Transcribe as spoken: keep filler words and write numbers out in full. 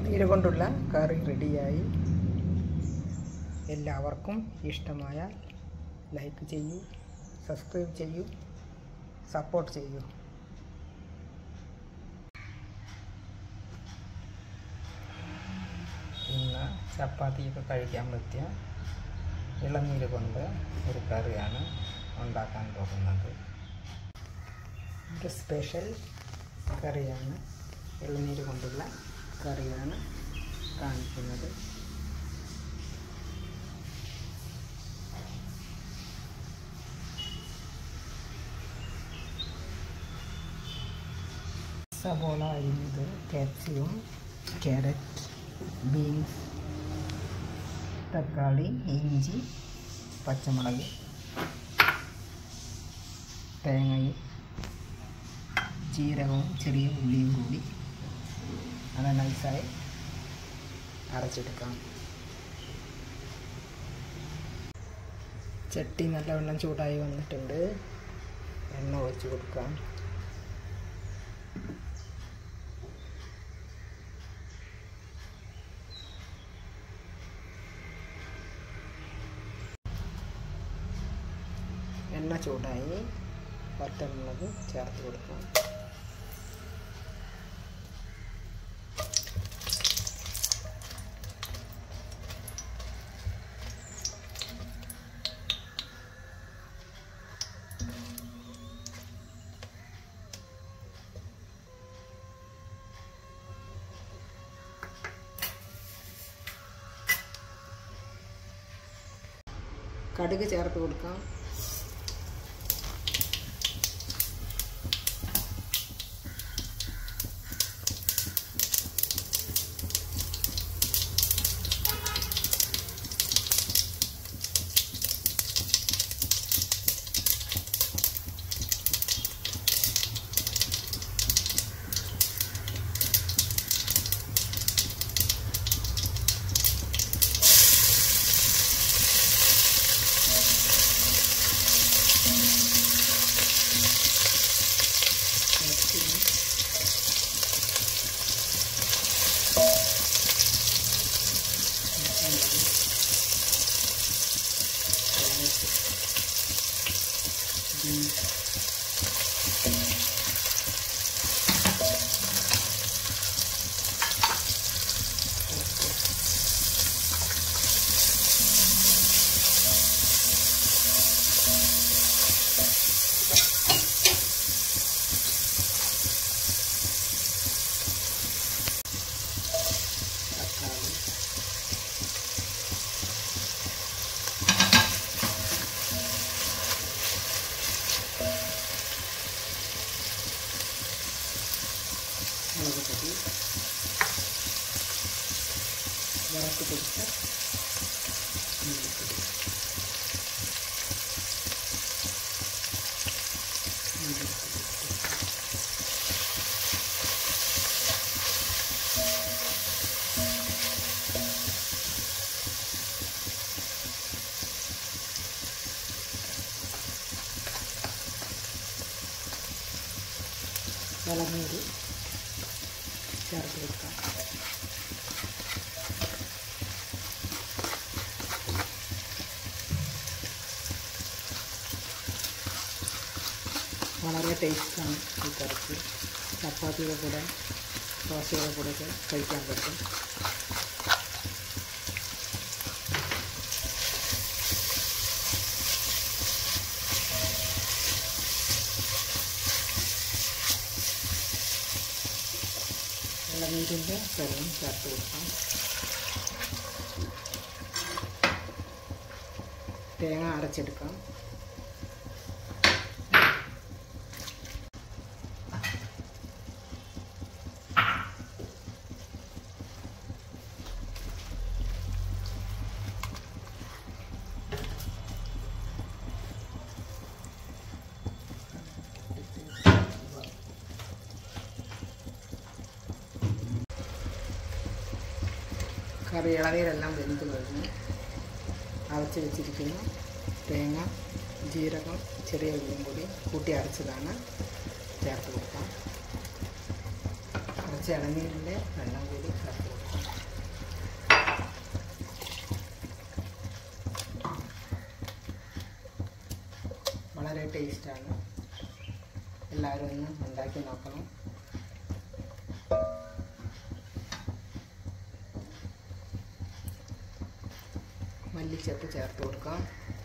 ഇളനീര് കൊണ്ടുള്ള കറി റെഡിയായി. എല്ലാവർക്കും ഇഷ്ടമായാൽ ലൈക്ക് ചെയ്യൂ, സബ്സ്ക്രൈബ് ചെയ്യൂ, സപ്പോർട്ട് ചെയ്യൂ. ഇന്ന് ചപ്പാത്തിയൊക്കെ കഴിക്കാൻ പറ്റിയ ഇളനീര് കൊണ്ട് ഒരു കറിയാണ് ഉണ്ടാക്കാൻ പോകുന്നത്. ഒരു സ്പെഷ്യൽ കറിയാണ്, ഇളനീര് കൊണ്ടുള്ള കറിയാണ് കാണിക്കുന്നത്. സവോള അരിഞ്ഞത്, ക്യാപ്സിക്കം, ക്യാരറ്റ്, ബീൻസ്, തക്കാളി, ഇഞ്ചി, പച്ചമുളക്, തേങ്ങയും ജീരകവും ചെറിയ ഉള്ളിയും കൂടി അത് നൈസായി അരച്ചെടുക്കാം. ചട്ടി നല്ലവണ്ണം ചൂടായി വന്നിട്ടുണ്ട്. എണ്ണ ഒഴിച്ച് കൊടുക്കാം. എണ്ണ ചൂടായി, വറ്റൽമുളക് ചേർത്ത് കൊടുക്കാം. കടുക് ചേർത്ത് കൊടുക്കാം. മുളകുപൊടി, വറുത്ത് പൊടിച്ച മല്ലിപ്പൊടി, ഇളനീര് ചേർത്ത് കൊടുക്കാം. വളരെ ടേസ്റ്റാണ് ഈ കറിക്ക്. ചപ്പാത്തിയുടെ കൂടെ, ദോശയുടെ കൂടെയൊക്കെ കഴിക്കാൻ പറ്റും. ഇളനീരിൻ്റെ വെള്ളം ചേർത്ത് കൊടുക്കാം. തേങ്ങ അരച്ചെടുക്കാം. കറി ഇളനീരെല്ലാം വെന്ത് കഴിഞ്ഞ് അരച്ച് വെച്ചിരിക്കുന്ന തേങ്ങ, ജീരകം, ചെറിയ ഉള്ളിയും കൂടി കൂട്ടി അരച്ചതാണ് ചേർത്ത് കൊടുക്കാം. അരച്ച ഇളനീരിൻ്റെ വെള്ളം കൂടി ചേർത്ത് കൊടുക്കാം. വളരെ ടേസ്റ്റാണ്. എല്ലാവരും ഒന്ന് ഉണ്ടാക്കി നോക്കണം. മല്ലിച്ചപ്പ് ചേർത്ത് കൊടുക്കാം.